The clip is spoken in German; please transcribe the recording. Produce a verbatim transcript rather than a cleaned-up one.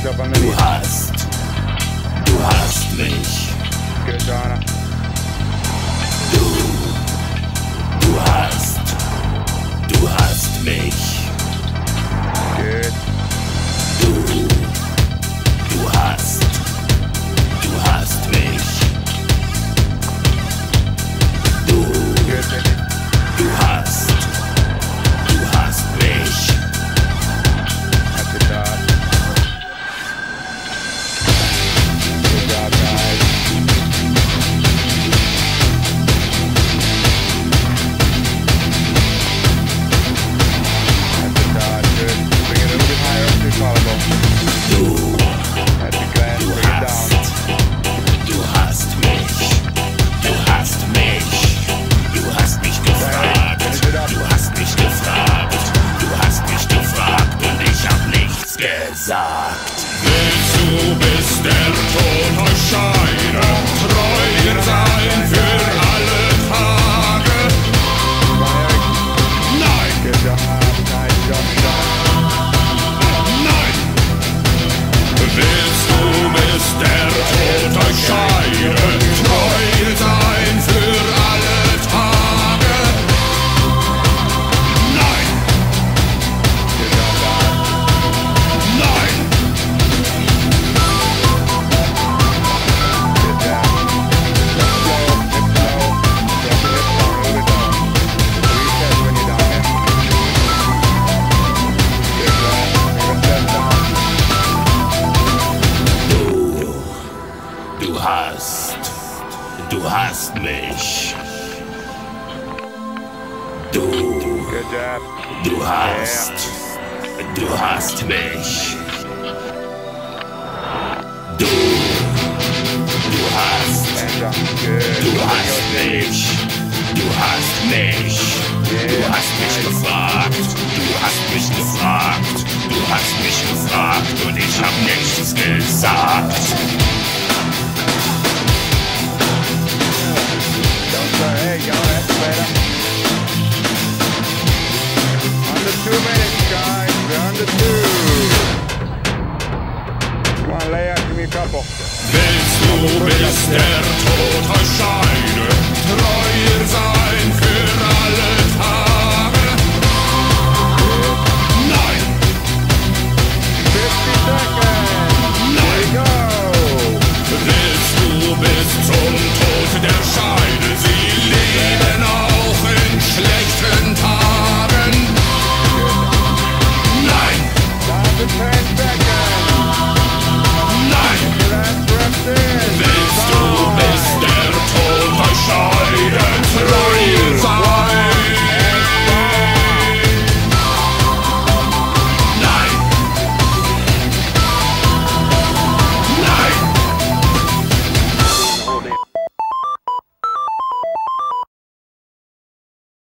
Du hast, du hast mich. Du, du hast, du hast mich. Du, du hast, du hast mich. Du, du hast, du hast mich. Gesagt. Willst du, bis der Tod euch scheiden, treu sein für alle Tage? Nein! Nein! Willst du, bis der Tod euch scheiden, treu sein für alle Tage? Nein! Du hast, du hast mich. Du, du hast, du hast mich. Du, du hast, du hast mich. Du hast mich. Du hast mich gefragt. Du hast mich gefragt. Du hast mich gefragt und ich hab nichts gesagt. Hey, y'all, that's better. Under two minutes, guys. We're under two. Come on, lay out, give me a couple. Willst du, bis der Tod euch scheide?